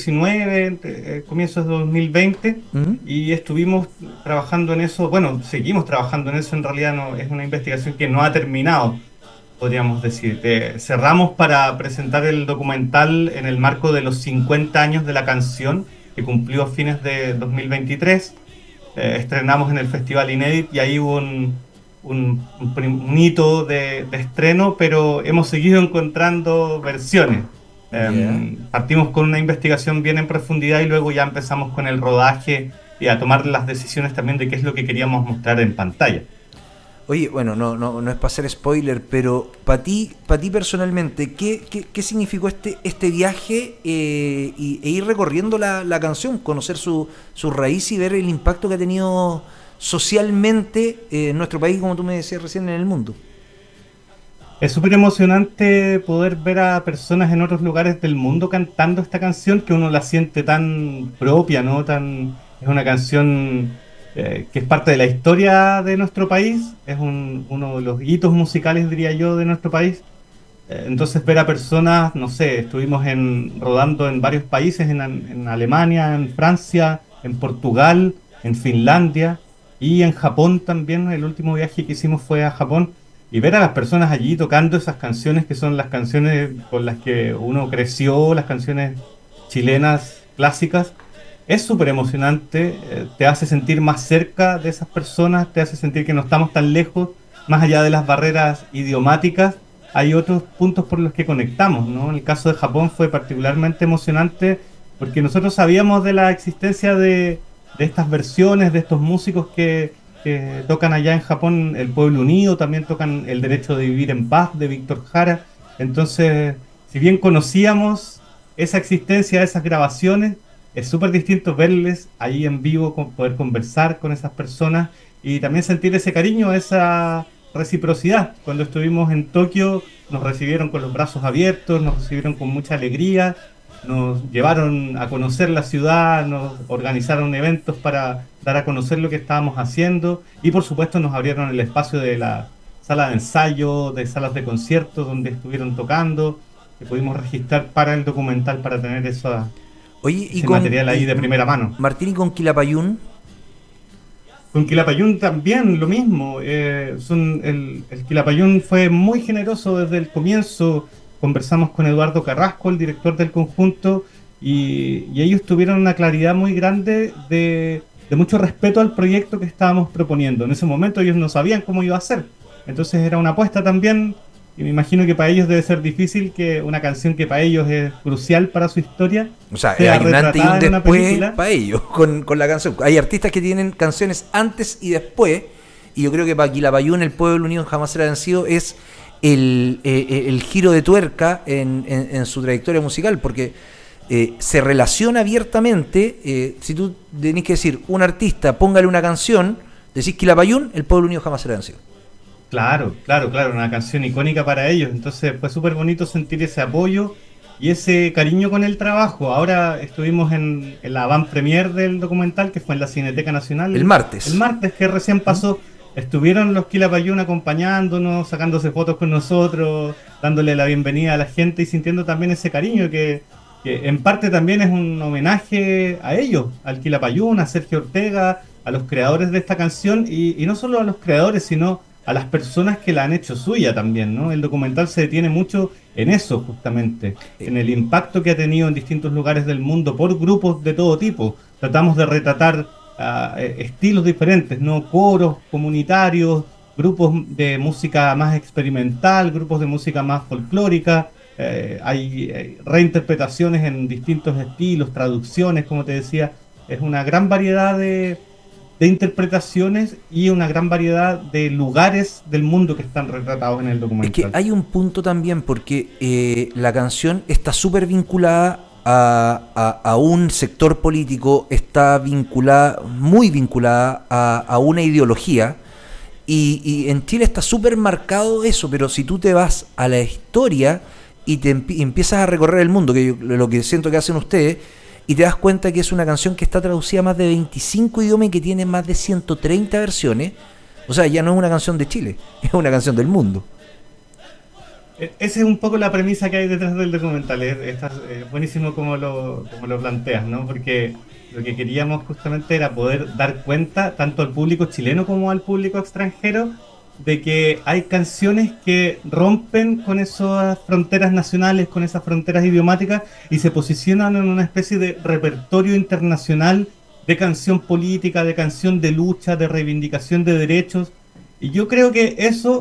2019, comienzos de 2020, y estuvimos trabajando en eso. Bueno, seguimos trabajando en eso. En realidad no es una investigación que no ha terminado, podríamos decir. Cerramos para presentar el documental en el marco de los 50 años de la canción, que cumplió a fines de 2023. Estrenamos en el Festival Inédit y ahí hubo un hito de estreno, pero hemos seguido encontrando versiones. Partimos con una investigación bien en profundidad y luego ya empezamos con el rodaje y a tomar las decisiones también de qué es lo que queríamos mostrar en pantalla. Oye, bueno, no es para hacer spoiler, pero para ti personalmente, ¿qué significó este viaje e ir recorriendo la canción, conocer su raíz y ver el impacto que ha tenido socialmente en nuestro país, como tú me decías recién, en el mundo? Es súper emocionante poder ver a personas en otros lugares del mundo cantando esta canción, que uno la siente tan propia, ¿no? Es una canción que es parte de la historia de nuestro país, es uno de los hitos musicales, diría yo, de nuestro país. Entonces ver a personas, no sé, estuvimos rodando en varios países, en Alemania, en Francia, en Portugal, en Finlandia y en Japón también. El último viaje que hicimos fue a Japón, y ver a las personas allí tocando esas canciones que son las canciones con las que uno creció, las canciones chilenas clásicas, es súper emocionante. Te hace sentir más cerca de esas personas, te hace sentir que no estamos tan lejos, más allá de las barreras idiomáticas. Hay otros puntos por los que conectamos, ¿no? En el caso de Japón fue particularmente emocionante porque nosotros sabíamos de la existencia de estas versiones, de estos músicos que tocan allá en Japón, El Pueblo Unido, también tocan El Derecho de Vivir en Paz de Víctor Jara. Entonces, si bien conocíamos esa existencia de esas grabaciones, es súper distinto verles ahí en vivo, poder conversar con esas personas y también sentir ese cariño, esa reciprocidad. Cuando estuvimos en Tokio nos recibieron con los brazos abiertos, nos recibieron con mucha alegría, nos llevaron a conocer la ciudad, nos organizaron eventos para dar a conocer lo que estábamos haciendo y por supuesto nos abrieron el espacio de la sala de ensayo, de salas de conciertos donde estuvieron tocando, que pudimos registrar para el documental para tener ese material ahí de primera mano. Martín, ¿y con Quilapayún? Con Quilapayún también lo mismo. El Quilapayún fue muy generoso desde el comienzo. Conversamos con Eduardo Carrasco, el director del conjunto, y ellos tuvieron una claridad muy grande de mucho respeto al proyecto que estábamos proponiendo. En ese momento ellos no sabían cómo iba a ser. Entonces era una apuesta también Y me imagino que para ellos debe ser difícil que una canción que para ellos es crucial para su historia O sea, sea hay un antes y retratada un en una después película. para ellos con la canción. Hay artistas que tienen canciones antes y después, y yo creo que para Quilapayún, El Pueblo Unido Jamás Será Vencido, es el giro de tuerca en su trayectoria musical, porque se relaciona abiertamente. Si tú tenés que decir, un artista, póngale una canción, decís Quilapayún, El Pueblo Unido Jamás Será Vencido. Claro, una canción icónica para ellos. Entonces fue súper bonito sentir ese apoyo y ese cariño con el trabajo. Ahora estuvimos en la avant premiere del documental, que fue en la Cineteca Nacional. El martes. El martes, que recién pasó. Estuvieron los Quilapayún acompañándonos, sacándose fotos con nosotros, dándole la bienvenida a la gente y sintiendo también ese cariño que en parte también es un homenaje a ellos, al Quilapayún, a Sergio Ortega, a los creadores de esta canción y no solo a los creadores, sino a las personas que la han hecho suya también, ¿no? El documental se detiene mucho en eso, justamente, en el impacto que ha tenido en distintos lugares del mundo por grupos de todo tipo. Tratamos de retratar estilos diferentes, ¿no? Coros comunitarios, grupos de música más experimental, grupos de música más folclórica. Hay reinterpretaciones en distintos estilos, traducciones, como te decía. Es una gran variedad de interpretaciones y una gran variedad de lugares del mundo que están retratados en el documental. Es que hay un punto también, porque la canción está súper vinculada a un sector político, está vinculada, muy vinculada a una ideología, y en Chile está súper marcado eso, pero si tú te vas a la historia y empiezas a recorrer el mundo, que lo que siento que hacen ustedes, y te das cuenta que es una canción que está traducida a más de 25 idiomas y que tiene más de 130 versiones. O sea, ya no es una canción de Chile, es una canción del mundo. Esa es un poco la premisa que hay detrás del documental. Es buenísimo como lo planteas, ¿no? Porque lo que queríamos justamente era poder dar cuenta tanto al público chileno como al público extranjero de que hay canciones que rompen con esas fronteras nacionales, con esas fronteras idiomáticas y se posicionan en una especie de repertorio internacional de canción política, de canción de lucha, de reivindicación de derechos. Y yo creo que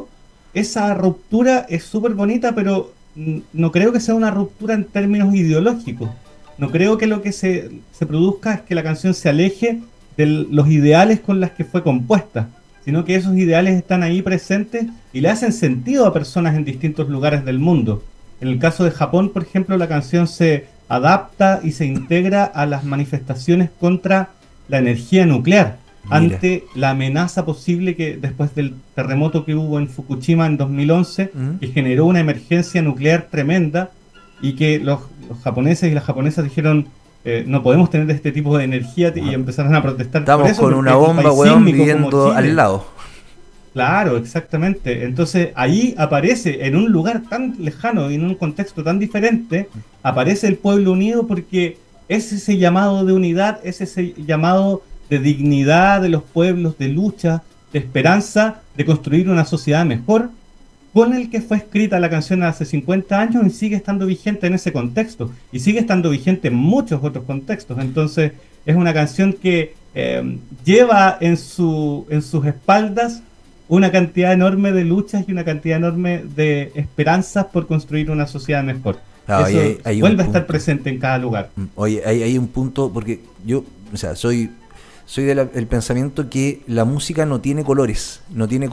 esa ruptura es súper bonita, pero no creo que sea una ruptura en términos ideológicos. No creo que lo que se produzca es que la canción se aleje de los ideales con los que fue compuesta, sino que esos ideales están ahí presentes y le hacen sentido a personas en distintos lugares del mundo. En el caso de Japón, por ejemplo, la canción se adapta y se integra a las manifestaciones contra la energía nuclear, ante la amenaza posible que después del terremoto que hubo en Fukushima en 2011, que generó una emergencia nuclear tremenda y que los japoneses y las japonesas dijeron no podemos tener este tipo de energía y empezaron a protestar. Estamos por eso, con una bomba, weón, viviendo al lado. Claro, exactamente. Entonces ahí aparece, en un lugar tan lejano y en un contexto tan diferente, aparece el pueblo unido porque es ese llamado de unidad, es ese llamado de dignidad de los pueblos, de lucha, de esperanza, de construir una sociedad mejor, con el que fue escrita la canción hace 50 años y sigue estando vigente en ese contexto, y sigue estando vigente en muchos otros contextos. Entonces es una canción que lleva en sus espaldas una cantidad enorme de luchas y una cantidad enorme de esperanzas por construir una sociedad mejor. Eso vuelve a estar presente en cada lugar. Oye, hay un punto, porque yo, o sea, soy del pensamiento que la música no tiene colores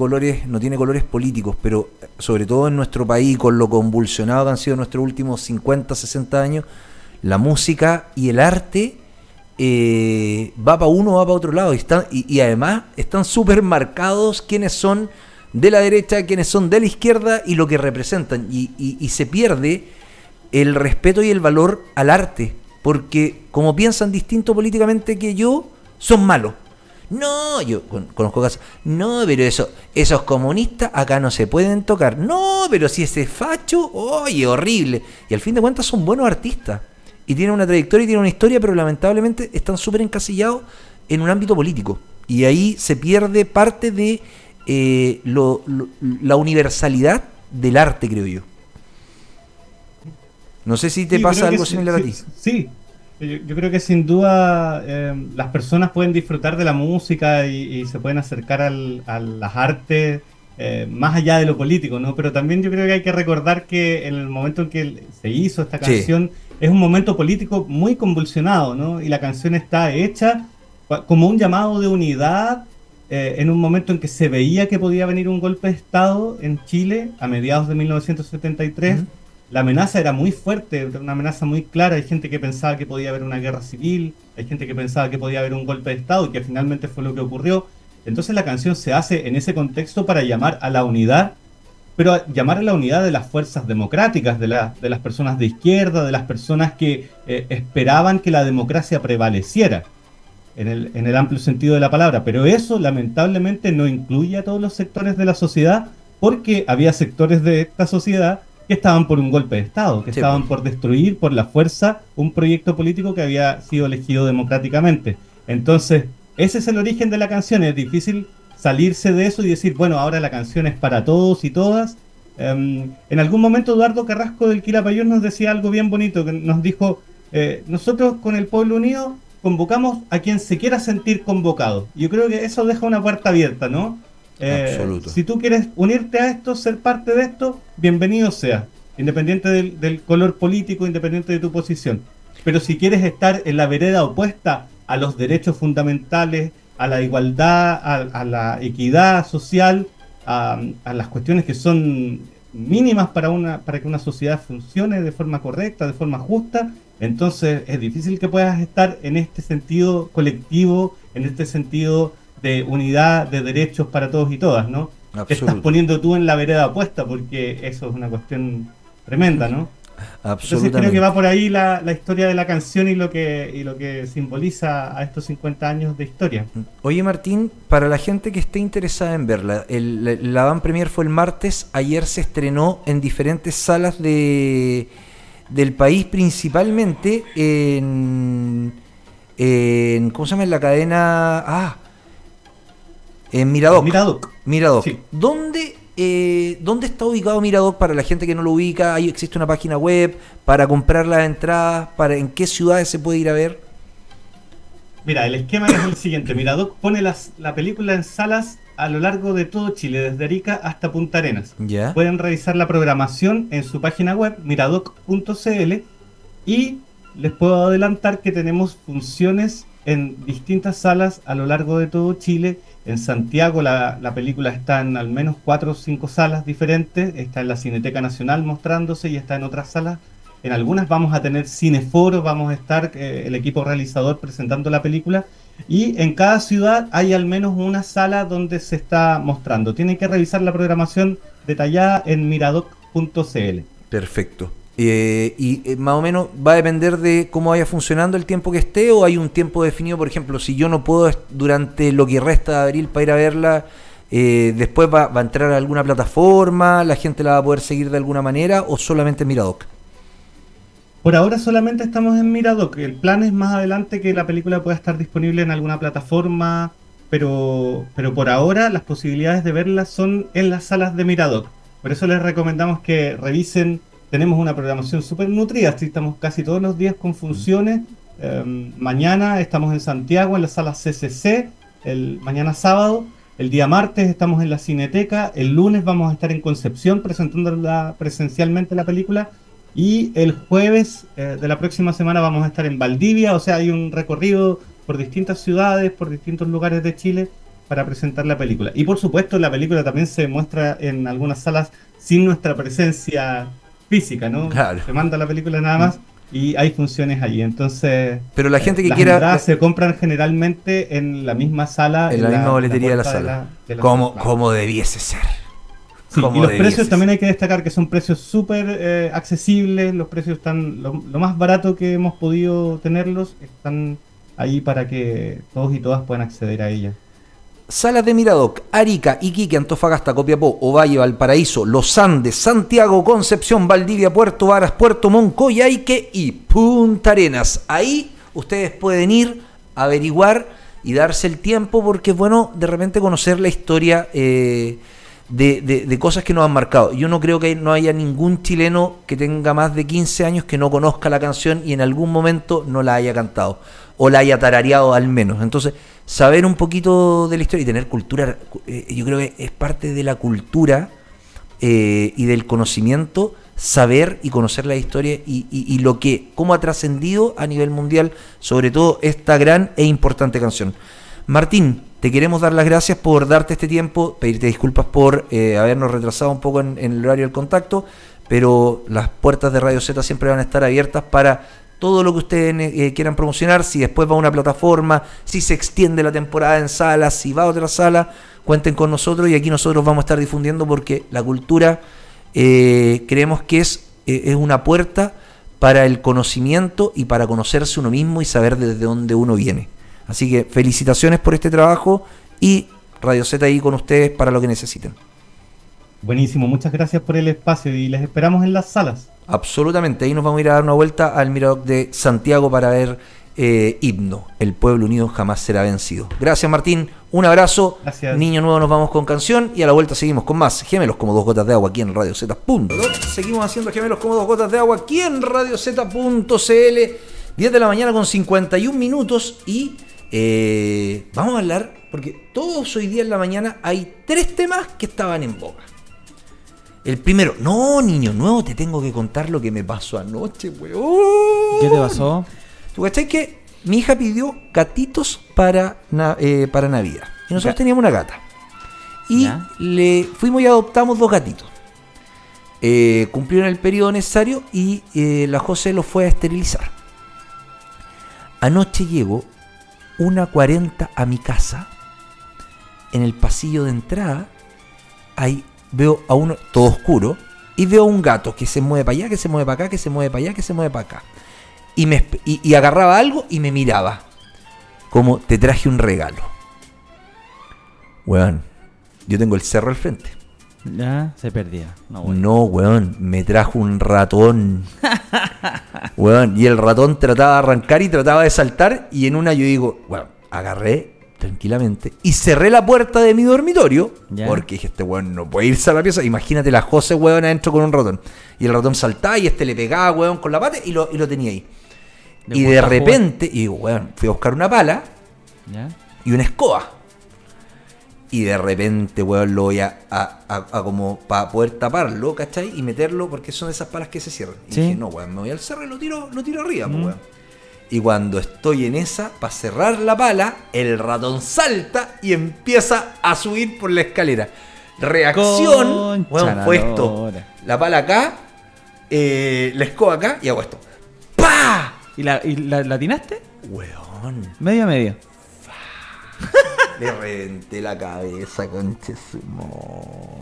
políticos, pero sobre todo en nuestro país, con lo convulsionado que han sido nuestros últimos 50, 60 años, la música y el arte va para uno, va para otro lado, y además están súper marcados quiénes son de la derecha, quiénes son de la izquierda y lo que representan, y se pierde el respeto y el valor al arte, porque como piensan distinto políticamente que yo, son malos. No, yo conozco casos. No, pero esos comunistas acá no se pueden tocar. No, pero si ese facho, oye, horrible. Y al fin de cuentas son buenos artistas. Y tienen una trayectoria y tienen una historia, pero lamentablemente están súper encasillados en un ámbito político. Y ahí se pierde parte de la universalidad del arte, creo yo. No sé si te pasa algo similar a ti. Sí. Yo creo que sin duda las personas pueden disfrutar de la música y se pueden acercar a las artes más allá de lo político, ¿no? Pero también yo creo que hay que recordar que en el momento en que se hizo esta canción, es un momento político muy convulsionado, ¿no? Y la canción está hecha como un llamado de unidad en un momento en que se veía que podía venir un golpe de Estado en Chile a mediados de 1973. La amenaza era muy fuerte, una amenaza muy clara. Hay gente que pensaba que podía haber una guerra civil, hay gente que pensaba que podía haber un golpe de Estado y que finalmente fue lo que ocurrió. Entonces la canción se hace en ese contexto para llamar a la unidad, pero llamar a la unidad de las fuerzas democráticas, de las personas de izquierda, de las personas que esperaban que la democracia prevaleciera, en el amplio sentido de la palabra. Pero eso lamentablemente no incluye a todos los sectores de la sociedad, porque había sectores de esta sociedad que estaban por un golpe de Estado, que estaban por destruir por la fuerza un proyecto político que había sido elegido democráticamente. Entonces, ese es el origen de la canción. Es difícil salirse de eso y decir, bueno, ahora la canción es para todos y todas. En algún momento Eduardo Carrasco del Quilapayún nos decía algo bien bonito, que nos dijo, nosotros con el Pueblo Unido convocamos a quien se quiera sentir convocado. Yo creo que eso deja una puerta abierta, ¿no? Absoluto. Si tú quieres unirte a esto, ser parte de esto, bienvenido sea, independiente del color político, independiente de tu posición. Pero si quieres estar en la vereda opuesta a los derechos fundamentales, a la igualdad, a la equidad social, a las cuestiones que son mínimas para que una sociedad funcione de forma correcta, de forma justa, entonces es difícil que puedas estar en este sentido colectivo, en este sentido de unidad de derechos para todos y todas, ¿no? Te estás poniendo tú en la vereda opuesta, porque eso es una cuestión tremenda, ¿no? Entonces creo que va por ahí la historia de la canción y lo que simboliza a estos 50 años de historia. Oye, Martín, para la gente que esté interesada en verla, la van premier fue el martes, ayer se estrenó en diferentes salas del país, principalmente en ¿cómo se llama? En la cadena... en Miradoc. Miradoc. Sí. ¿Dónde está ubicado Miradoc para la gente que no lo ubica? ¿Ahí existe una página web para comprar las entradas? ¿En qué ciudades se puede ir a ver? Mira, el esquema es el siguiente. Miradoc pone la película en salas a lo largo de todo Chile, desde Arica hasta Punta Arenas. ¿Ya? Pueden revisar la programación en su página web, miradoc.cl, y les puedo adelantar que tenemos funciones en distintas salas a lo largo de todo Chile. En Santiago la película está en al menos 4 o 5 salas diferentes, está en la Cineteca Nacional mostrándose y está en otras salas. En algunas vamos a tener cineforos, vamos a estar el equipo realizador presentando la película, y en cada ciudad hay al menos una sala donde se está mostrando. Tienen que revisar la programación detallada en miradoc.cl. Perfecto. Y más o menos va a depender de cómo vaya funcionando el tiempo que esté, o hay un tiempo definido. Por ejemplo, si yo no puedo durante lo que resta de abril para ir a verla, después va a entrar a alguna plataforma, la gente la va a poder seguir de alguna manera, o solamente en Miradoc. Por ahora solamente estamos en Miradoc. El plan es más adelante que la película pueda estar disponible en alguna plataforma, pero por ahora las posibilidades de verla son en las salas de Miradoc. Por eso les recomendamos que revisen. Tenemos una programación súper nutrida, estamos casi todos los días con funciones. Mañana estamos en Santiago en la sala CCC, mañana sábado. El día martes estamos en la Cineteca, el lunes vamos a estar en Concepción presentando presencialmente la película, y el jueves de la próxima semana vamos a estar en Valdivia. O sea, hay un recorrido por distintas ciudades, por distintos lugares de Chile para presentar la película. Y por supuesto la película también se muestra en algunas salas sin nuestra presencia física, ¿no? Claro. Se manda la película nada más y hay funciones allí. Entonces, pero la gente que las quiera entradas se compran generalmente en la misma sala, en la misma boletería de la sala. Como debiese ser. Sí, y los precios también hay que destacar que son precios súper accesibles. Los precios están lo más barato que hemos podido tenerlos, están ahí para que todos y todas puedan acceder a ellas. Salas de Miradoc, Arica, Iquique, Antofagasta, Copiapó, Ovalle, Valparaíso, Los Andes, Santiago, Concepción, Valdivia, Puerto Varas, Puerto Montt, Coyhaique y Punta Arenas. Ahí ustedes pueden ir, averiguar y darse el tiempo, porque es bueno de repente conocer la historia de cosas que nos han marcado. Yo no creo que no haya ningún chileno que tenga más de 15 años que no conozca la canción y en algún momento no la haya cantado o la haya tarareado al menos. Entonces, saber un poquito de la historia y tener cultura, yo creo que es parte de la cultura y del conocimiento, saber y conocer la historia y lo que, cómo ha trascendido a nivel mundial, sobre todo esta gran e importante canción. Martín, te queremos dar las gracias por darte este tiempo, pedirte disculpas por habernos retrasado un poco en el horario del contacto, pero las puertas de Radio Z siempre van a estar abiertas para todo lo que ustedes quieran promocionar. Si después va a una plataforma, si se extiende la temporada en salas, si va a otra sala, cuenten con nosotros y aquí nosotros vamos a estar difundiendo, porque la cultura creemos que es una puerta para el conocimiento y para conocerse uno mismo y saber desde dónde uno viene. Así que felicitaciones por este trabajo y Radio Z ahí con ustedes para lo que necesiten. Buenísimo, muchas gracias por el espacio y les esperamos en las salas. Absolutamente, ahí nos vamos a ir a dar una vuelta al Mirador de Santiago para ver Himno, el pueblo unido jamás será vencido. Gracias, Martín, un abrazo. Gracias. Niño Nuevo, nos vamos con canción y a la vuelta seguimos con más Gemelos como dos gotas de agua aquí en Radio Z. Seguimos haciendo Gemelos como dos gotas de agua aquí en Radio Z.cl. 10 de la mañana con 51 minutos y vamos a hablar, porque todos hoy día en la mañana hay 3 temas que estaban en boga. El primero, no, Niño Nuevo, te tengo que contar lo que me pasó anoche, weón. ¿Qué te pasó? ¿Tú cachai que mi hija pidió gatitos para Navidad? Y nosotros teníamos una gata. Y ¿Ya? le fuimos y adoptamos 2 gatitos. Cumplieron el periodo necesario y la José los fue a esterilizar. Anoche llegó 1:40 a mi casa. En el pasillo de entrada, ahí veo a uno, todo oscuro, y veo a un gato que se mueve para allá, que se mueve para acá, que se mueve para allá, que se mueve para acá. Y agarraba algo y me miraba. Como te traje un regalo. Weón, yo tengo el cerro al frente. Ya, se perdía. No, bueno. No, weón, me trajo un ratón. Weón, y el ratón trataba de arrancar y trataba de saltar. Y en una yo digo, bueno, agarré tranquilamente y cerré la puerta de mi dormitorio. Ya. Porque dije, este weón no puede irse a la pieza. Imagínate la José, weón, adentro con un ratón. Y el ratón saltaba y le pegaba, weón, con la pata y lo tenía ahí. Y de repente, y digo, weón, fui a buscar una pala ¿Ya? y una escoba. Y de repente, weón, lo voy a como para poder taparlo, ¿cachai? Y meterlo, porque son esas palas que se cierran. Y Sí. dije, no, weón, me voy al cerro y lo tiro arriba, pues, weón. Y cuando estoy en esa, para cerrar la pala, el ratón salta y empieza a subir por la escalera. Reacción, Concha weón, la fue esto. lora. La pala acá, la escoba acá y hago esto. ¡Pah! ¿Y la atinaste? Weón. Medio a medio. Le reventé la cabeza, conchesimo.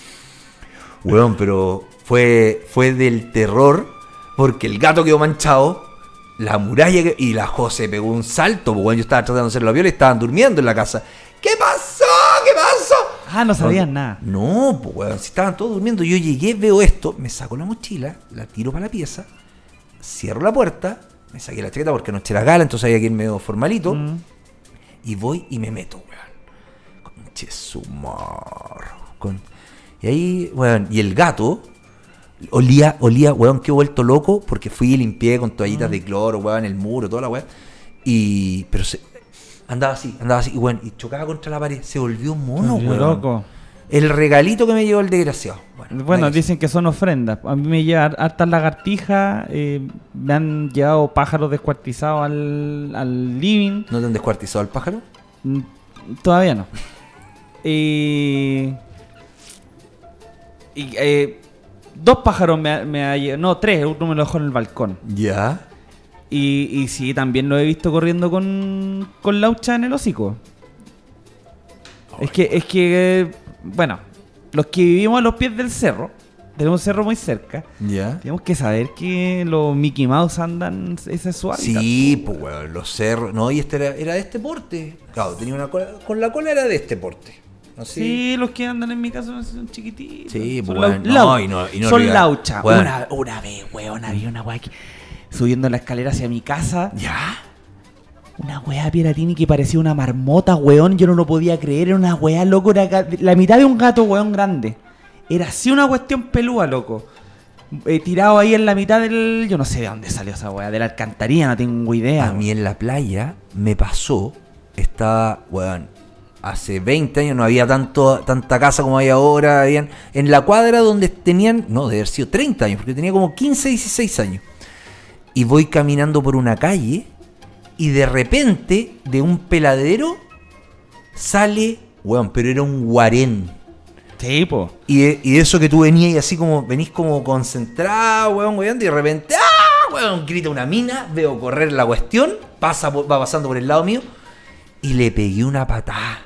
Weón, pero fue del terror, porque el gato quedó manchado, la muralla y la José pegó un salto, porque weón, yo estaba tratando de hacer la viola y estaban durmiendo en la casa. ¿Qué pasó? ¿Qué pasó? Ah, no sabías nada. No, pues weón, si estaban todos durmiendo, yo llegué, veo esto, me saco la mochila, la tiro para la pieza, cierro la puerta, me saqué la chaqueta porque noche era gala, entonces había que ir medio formalito. Y voy y me meto, weón. Conchesumar. Y ahí, weón, y el gato olía, weón, que he vuelto loco porque fui y limpié con toallitas de cloro, weón, el muro, toda la weón. Pero andaba así, y weón, y chocaba contra la pared. Se volvió un mono, Volvió weón. loco. El regalito que me llevó el desgraciado. Bueno, aquí. dicen que son ofrendas. A mí me llevan hartas lagartijas, me han llevado pájaros descuartizados al living. ¿No te han descuartizado el pájaro? Mm, Todavía no. Y 2 pájaros me ha llevado, no, 3, uno me lo dejó en el balcón. Ya. Y sí, también lo he visto corriendo con laucha en el hocico. Es que, bueno, los que vivimos a los pies del cerro, tenemos un cerro muy cerca, Ya. tenemos que saber que los Mickey Mouse andan, ese es su hábitat. Sí, pues weón, los cerros. No, y este era de este porte. Claro, tenía una cola. Con la cola era de este porte. ¿No? Sí, los que andan en mi casa son chiquititos. Sí, son pues weón. No, y no son riga- laucha. weón. Una vez, weón, había una weá que subiendo la escalera hacia mi casa. Ya. Una weá Piratini que parecía una marmota, weón. Yo no lo podía creer. Era una weá, loco. Era la mitad de un gato, weón, grande. Era así una cuestión pelúa, loco. Tirado ahí en la mitad del... Yo no sé de dónde salió esa weá. De la alcantarilla, no tengo idea. A mí en la playa me pasó, estaba, weón, hace 20 años no había tanta casa como hay ahora. Habían, en la cuadra donde tenían, no, debe haber sido 30 años, porque tenía como 15, 16 años. Y voy caminando por una calle y de repente de un peladero sale, weón, pero era un guarén. Sí, po. Y de eso que tú venías y así como, venís como concentrado, weón, weón, y de repente, weón, grita una mina, veo correr la cuestión, va pasando por el lado mío, y le pegué una patada.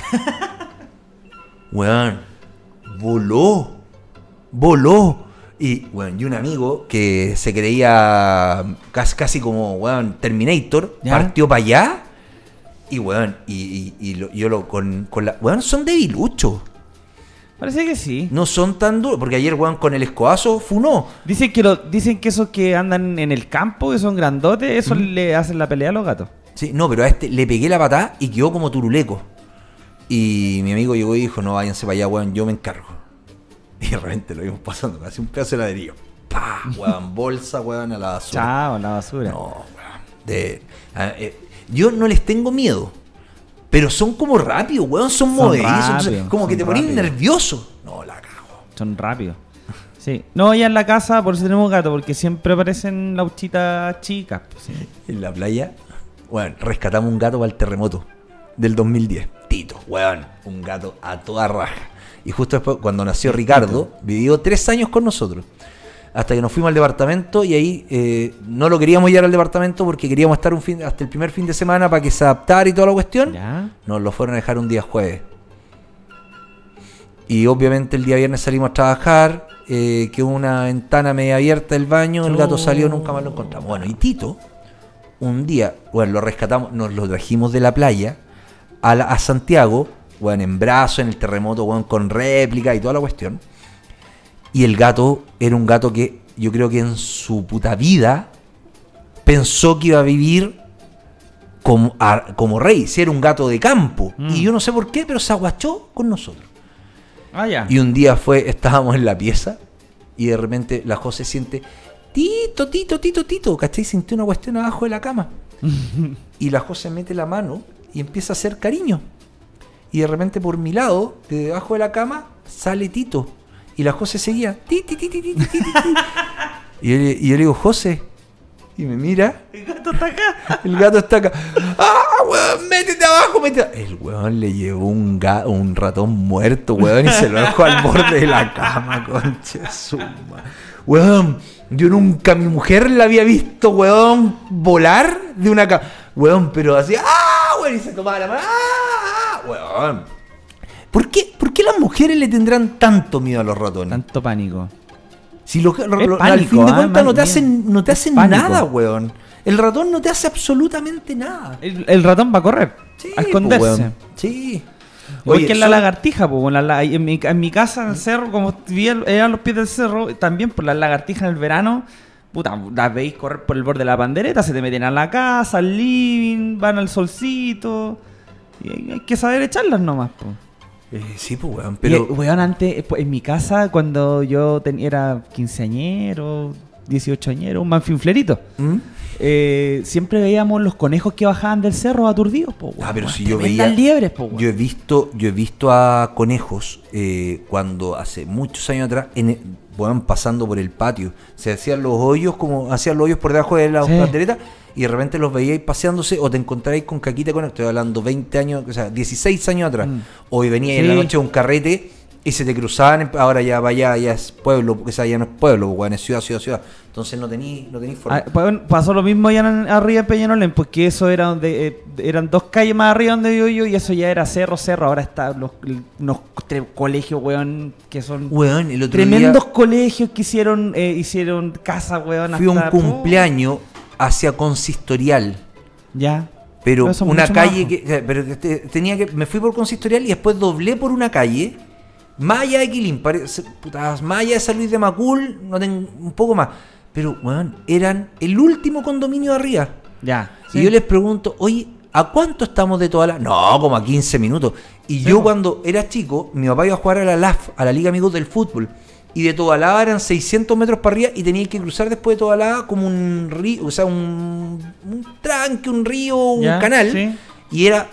Weón, voló. Y, weón, y un amigo que se creía casi como, weón, Terminator, ¿ya? partió para allá, y, weón, con la... Weón, son debiluchos. Parece que sí. No son tan duros, porque ayer, weón, con el escobazo funó. Dicen que esos que andan en el campo, que son grandotes, esos le hacen la pelea a los gatos. Sí, no, pero a este le pegué la patada y quedó como turuleco. Y mi amigo llegó y dijo, no, váyanse para allá, weón, yo me encargo. Y de repente lo vimos pasando, casi un pedazo de ladrillo. ¡Pah! Weón, bolsa, weón, a la basura. Chao, la basura. No, weón. Yo no les tengo miedo. Pero son como rápidos, weón, son movedizos. Entonces, como que te ponís nervioso. No, la cago. Son rápidos. Sí. No, ya en la casa, por eso tenemos gato, porque siempre aparecen lauchitas chicas. Pues, sí. En la playa, weón, rescatamos un gato para el terremoto del 2010. Tito, weón, un gato a toda raja. Y justo después, cuando nació Ricardo, vivió 3 años con nosotros. Hasta que nos fuimos al departamento y ahí no lo queríamos llevar al departamento porque queríamos estar hasta el primer fin de semana para que se adaptara y toda la cuestión. ¿Ya? Nos lo fueron a dejar un día jueves. Y obviamente el día viernes salimos a trabajar, quedó una ventana media abierta del baño, el gato salió, nunca más lo encontramos. Bueno, y Tito, un día, bueno, lo rescatamos, nos lo trajimos de la playa a Santiago, bueno, en brazo, en el terremoto, bueno, con réplica y toda la cuestión. Y el gato era un gato que yo creo que en su puta vida pensó que iba a vivir como rey, si era un gato de campo. Y yo no sé por qué, pero se aguachó con nosotros. Ah, ya. Y un día estábamos en la pieza y de repente la José siente, Tito, ¿cachai? Sintió una cuestión abajo de la cama. Y la José mete la mano y empieza a hacer cariño. Y de repente por mi lado, de debajo de la cama, sale Tito. Y la José seguía. Y yo le digo, José. Y me mira. El gato está acá. El gato está acá. ¡Ah, weón! ¡Métete abajo! El weón le llevó un ratón muerto, weón, y se lo dejó al borde de la cama, concha suma. Weón, yo nunca a mi mujer la había visto, weón, volar de una cama. Weón, pero así, ¡ah! Weón, y se tomaba la mano. ¡Ah! Weón. ¿Por qué las mujeres le tendrán tanto miedo a los ratones? Tanto pánico. Si pánico, al fin de cuentas no te hacen pánico. nada, weón. El ratón no te hace absolutamente nada. El ratón va a correr. Sí, a esconderse. pues, weón. Sí. Igual que en la lagartija, pues. En mi casa, en el cerro, como vivía a los pies del cerro, también por las lagartijas en el verano, puta, las veis correr por el borde de la pandereta, se te meten a la casa, al living, van al solcito. Y hay que saber echarlas nomás, pues. Sí, pues, weón. Pero, weón, antes, en mi casa, cuando yo era quinceañero, 18añero, un manfinflerito, siempre veíamos los conejos que bajaban del cerro aturdidos, po, weón. pero si Tremendas yo veía... liebres, po, weón. Yo he visto a conejos cuando hace muchos años atrás, weón, pasando por el patio. Se hacían los hoyos por debajo de la pandereta. Y de repente los veíais paseándose o te encontráis con caquita con estoy hablando 20 años, o sea, 16 años atrás. Hoy veníais en la noche a un carrete y se te cruzaban, ahora ya vaya, ya es pueblo, porque ya no es pueblo, weón, es ciudad. Entonces no tení forma. Bueno, pasó lo mismo allá arriba en Peñalolén, porque eso era donde eran 2 calles más arriba donde vivo yo y eso ya era cerro, ahora están unos colegios, weón, que son weón, el otro tremendos día colegios que hicieron casa, weón. Fui a un cumpleaños hacia Consistorial. Ya. Pero una calle que me fui por Consistorial y después doblé por una calle más allá de Quilín, más allá de San Luis de Macul, un poco más. Pero, weón, eran el último condominio de arriba. Ya. Y yo les pregunto, oye, ¿a cuánto estamos de Tobalaba? No, como a 15 minutos. Y Sí, yo po. cuando era chico, mi papá iba a jugar a la LAF, a la Liga Amigos del Fútbol. Y de Tobalaba eran 600 metros para arriba y tenía que cruzar después de Tobalaba como un río, o sea, un tranque, un río, un Ya, canal. sí. Y era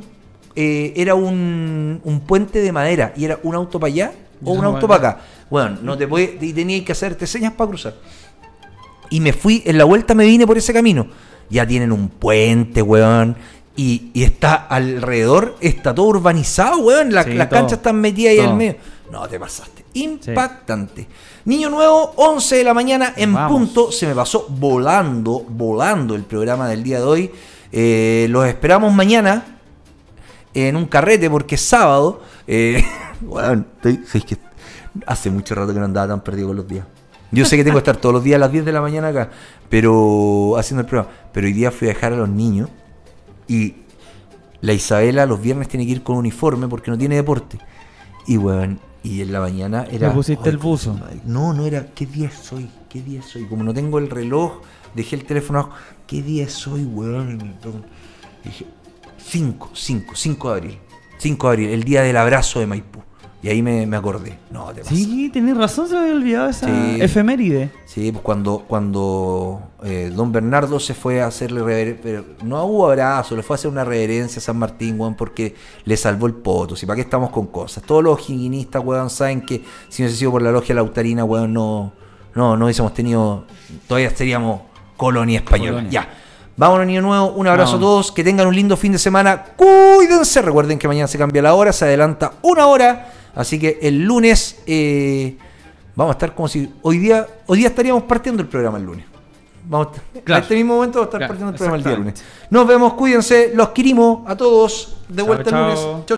un puente de madera. Y era un auto para allá o un No, auto bueno. para acá. Bueno, no te puede, y tenías que hacerte señas para cruzar. Y me fui, en la vuelta me vine por ese camino. Ya tienen un puente, weón. Y está alrededor, está todo urbanizado, weón. Sí, Las todo. canchas están metidas ahí Todo. al medio. No, te pasaste. Impactante. Niño Nuevo, 11 de la mañana en Vamos. punto. Se me pasó volando el programa del día de hoy. Los esperamos mañana en un carrete porque es sábado. Weón, es que hace mucho rato que no andaba tan perdido con los días. Yo sé que tengo que estar todos los días a las 10 de la mañana acá, pero haciendo el programa. Pero hoy día fui a dejar a los niños y la Isabela los viernes tiene que ir con uniforme porque no tiene deporte. Y weón, y en la mañana era... ¿Le pusiste el concha buzo? su madre. No era, ¿qué día es hoy? ¿Qué día es hoy? Como no tengo el reloj, dejé el teléfono abajo. ¿Qué día es hoy, weón? Y dije, 5 de abril. 5 de abril, el día del abrazo de Maipú. Y ahí me acordé. No, te pasas. Sí, tenés razón, se me había olvidado esa Sí. efeméride. Sí, pues cuando don Bernardo se fue a hacerle no hubo abrazo, le fue a hacer una reverencia a San Martín, weón, porque le salvó el poto. ¿Y para qué estamos con cosas? Todos los higuinistas, weón, saben que si no hubiese sido por la logia lautarina, weón, no hubiésemos tenido, todavía seríamos colonia española. Colonia. Ya. Vámonos, Niño Nuevo, un abrazo Vamos. a todos, que tengan un lindo fin de semana, cuídense, recuerden que mañana se cambia la hora, se adelanta una hora, así que el lunes vamos a estar como si hoy día estaríamos partiendo el programa el lunes. Vamos Claro. a este mismo momento vamos a estar Claro, partiendo el programa el día lunes. exactamente. Nos vemos, cuídense, los queremos a todos, de vuelta el Chao, lunes. chao. Chau,